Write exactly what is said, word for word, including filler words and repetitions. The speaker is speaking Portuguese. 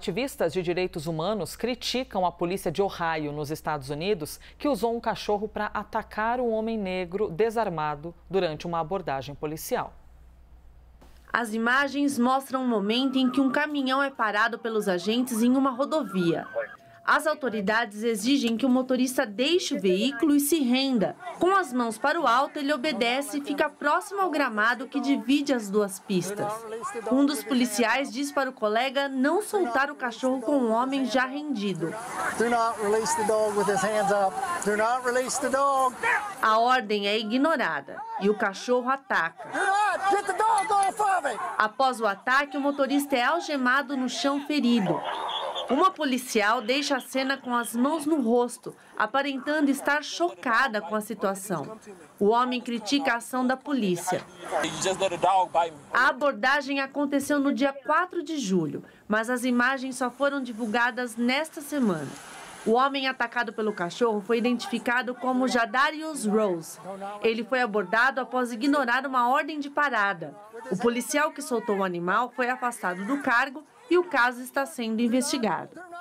Ativistas de direitos humanos criticam a polícia de Ohio, nos Estados Unidos, que usou um cachorro para atacar um homem negro desarmado durante uma abordagem policial. As imagens mostram um momento em que um caminhão é parado pelos agentes em uma rodovia. As autoridades exigem que o motorista deixe o veículo e se renda. Com as mãos para o alto, ele obedece e fica próximo ao gramado que divide as duas pistas. Um dos policiais diz para o colega não soltar o cachorro com o homem já rendido. A ordem é ignorada e o cachorro ataca. Após o ataque, o motorista é algemado no chão ferido. Uma policial deixa a cena com as mãos no rosto, aparentando estar chocada com a situação. O homem critica a ação da polícia. A abordagem aconteceu no dia quatro de julho, mas as imagens só foram divulgadas nesta semana. O homem atacado pelo cachorro foi identificado como Jadarius Rose. Ele foi abordado após ignorar uma ordem de parada. O policial que soltou o animal foi afastado do cargo e o caso está sendo investigado.